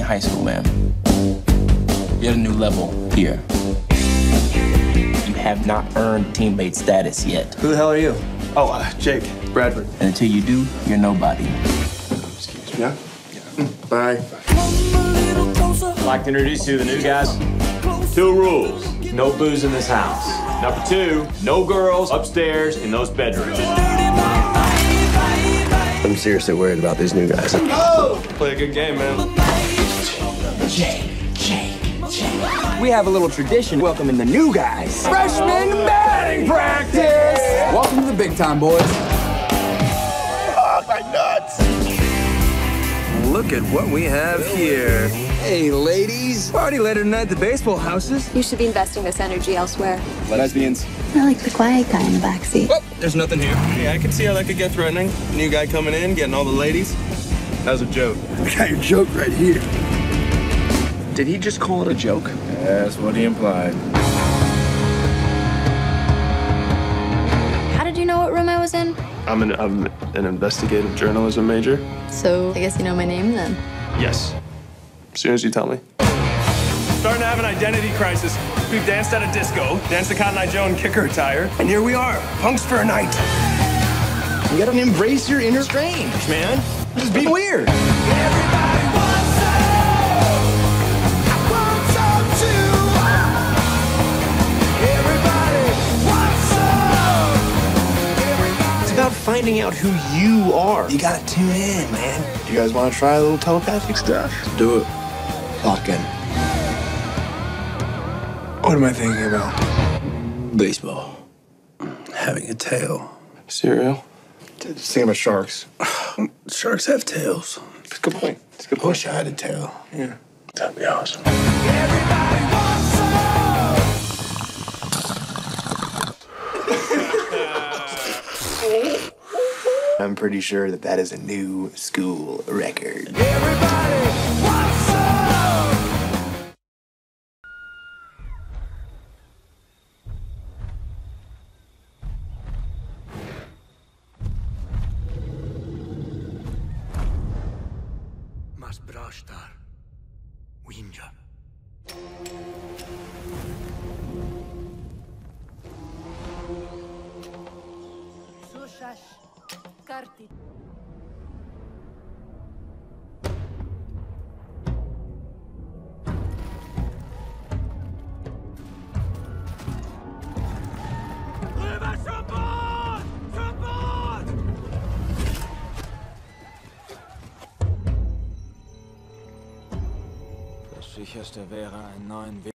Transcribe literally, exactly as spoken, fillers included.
high school, man. You're at a new level here. You have not earned teammate status yet. Who the hell are you? Oh, uh, Jake Bradford. And until you do, you're nobody. Excuse me. Yeah? Yeah. Bye. I'd like to introduce you to the new guys. Two rules. No booze in this house. Number two, no girls upstairs in those bedrooms. I'm seriously worried about these new guys. Oh! Play a good game, man. Jake, Jake, Jake. We have a little tradition welcoming the new guys. Freshman batting practice! Welcome to the big time, boys. Oh, my nuts! Look at what we have here. Hey, ladies. Party later tonight at the baseball houses. You should be investing this energy elsewhere. Lesbians. I like the quiet guy in the backseat. Oh, there's nothing here. Yeah, I can see how that could get threatening. New guy coming in, getting all the ladies. That was a joke. I got your joke right here. Did he just call it a joke? That's what he implied. How did you know what room I was in? I'm an, I'm an investigative journalism major. So, I guess you know my name then. Yes. As soon as you tell me. Starting to have an identity crisis. We've danced at a disco, danced the Cotton Eye Joe and kicker attire, and here we are, punks for a night. You gotta embrace your inner strange, man. Just be weird. Everybody wants some. I want some too. Everybody wants some. Everybody. It's about finding out who you are. You gotta tune in, man. You guys want to try a little telepathic stuff? Do it. Lock in. What am I thinking about? Baseball. Having a tail. Cereal. Just thinking about sharks. Sharks have tails. That's a good point. That's a good I point. wish I had a tail. Yeah. That'd be awesome. Everybody wants some. I'm pretty sure that that is a new school record. Everybody wants some. Mas brashtar. Winja. Das sicherste wäre, einen neuen Weg